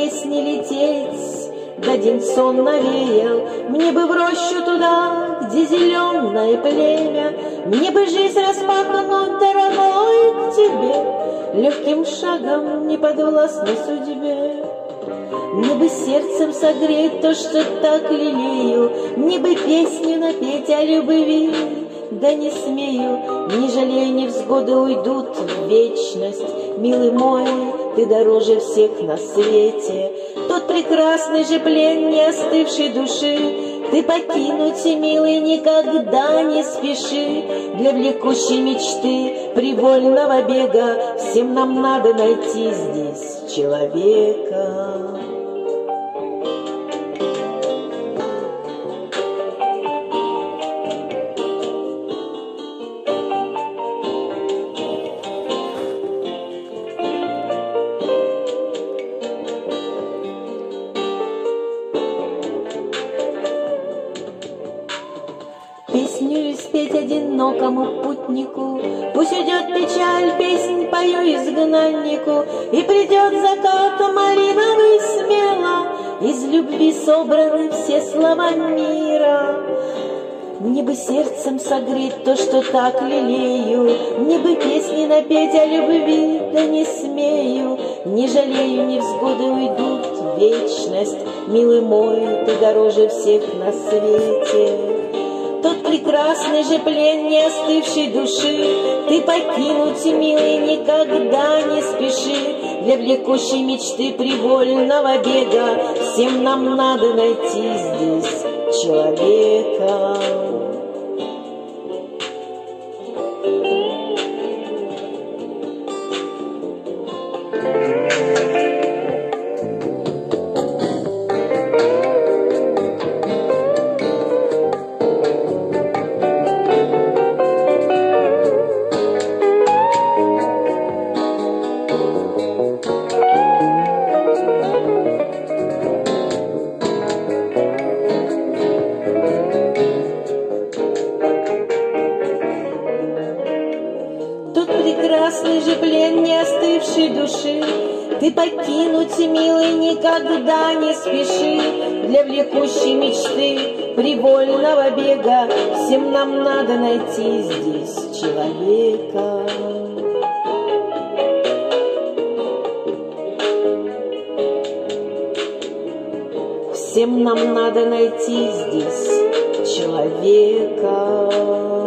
песни лететь, да день сон навеял. Мне бы в рощу туда, где зеленое племя, мне бы жизнь распахнуть, дорогой, к тебе, легким шагом неподвластной судьбе. Мне бы сердцем согреть то, что так лелею, мне бы песню напеть о любви, да не смею, не жалея, невзгоды уйдут в вечность. Милый мой, ты дороже всех на свете. Тот прекрасный же плен не остывшей души ты покинуть, милый, никогда не спеши. Для влекущей мечты привольного бега всем нам надо найти здесь человека. Песню спеть одинокому путнику, пусть уйдет печаль, песнь пою изгнаннику, и придет закат малиновый смело, из любви собраны все слова мира. Мне бы сердцем согреть то, что так лелею, мне бы песни напеть о любви, да не смею, не жалею, невзгоды уйдут в вечность. Милый мой, ты дороже всех на свете. Тот прекрасный же плен не остывшей души ты покинуть, милый, никогда не спеши. Для влекущей мечты привольного бега всем нам надо найти здесь человека. Прекрасный же плен не остывшей души ты покинуть, милый, никогда не спеши. Для влекущей мечты привольного бега всем нам надо найти здесь человека. Всем нам надо найти здесь человека.